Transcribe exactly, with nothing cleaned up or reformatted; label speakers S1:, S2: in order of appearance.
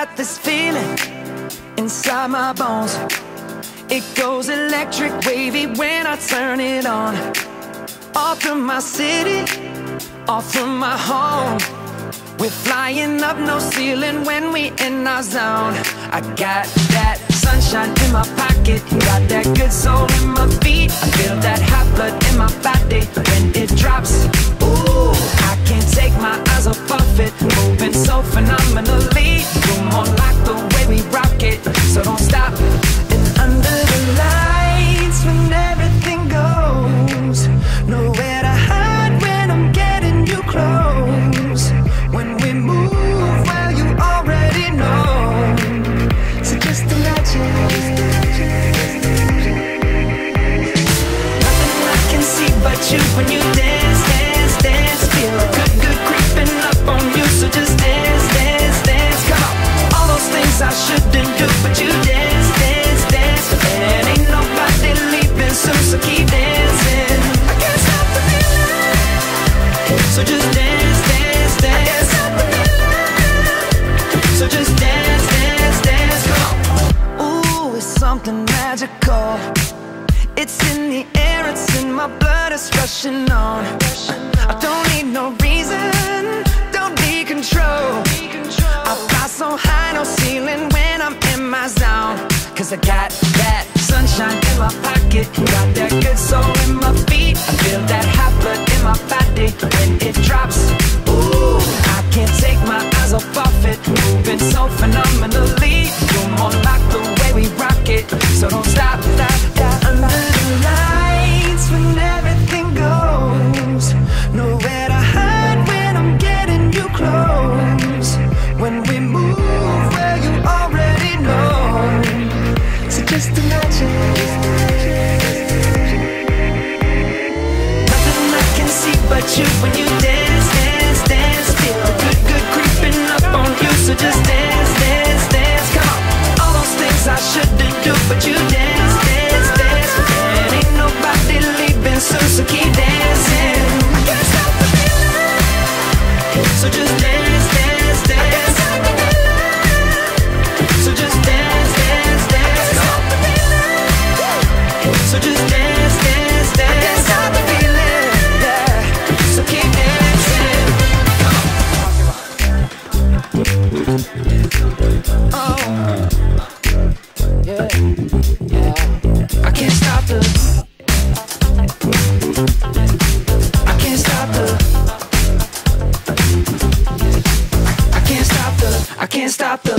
S1: got this feeling inside my bones. It goes electric wavy when I turn it on. All through my city, all through my home. We're flying up, no ceiling when we in our zone. I got that sunshine in my pocket, got that good soul in my feet. I feel that hot blood in my body when it drops. Ooh, I can't take my eyes off of it, moving so phenomenally. You're more like the way we rock it, so don't stop. And under the lights, when everything goes, nowhere to hide when I'm getting you close. When we move, well, you already know. So just imagine. Nothing I can see but you when you dance, dance, dance. Feel good, good creeping up on you. So just dance, dance, dance. Come on. All those things I shouldn't do, but you dance, dance, dance. And ain't nobody leaving soon, so keep dancing. I can't stop the feeling. So just dance, dance, dance. So just dance, dance, dance, come on. Ooh, it's something magical. It's in the air, it's in my blood, it's rushing on. I don't need no reason, don't need control. I fly so high, no ceiling when I'm in my zone. Cause I got that sunshine in my pocket, got that good soul in my feet. I feel that hot blood in my body when it drops. Ooh, I can't take my eyes off of it, moving so phenomenally. You're more like the way we rock it, so don't stop, stop, stop. Under the lights when everything goes, nowhere to hide when I'm getting you close. When we move, well, you already know. So just imagine. Nothing I can see but you when you dance, dance, dance. Feel good, good creeping up on you. So just dance, dance, dance. Come on. All those things I shouldn't do, but you dance, dance, dance. And ain't nobody leaving soon, so keep dancing. I can't stop the feeling. So just dance, dance, dance. So just dance, dance, dance. Stop the feeling. So just dance, dance, dance. I can't stop the feeling. Yeah. So keep dancing. Oh, yeah, yeah. I can't stop the. I can't stop the. I can't stop the. I can't stop the.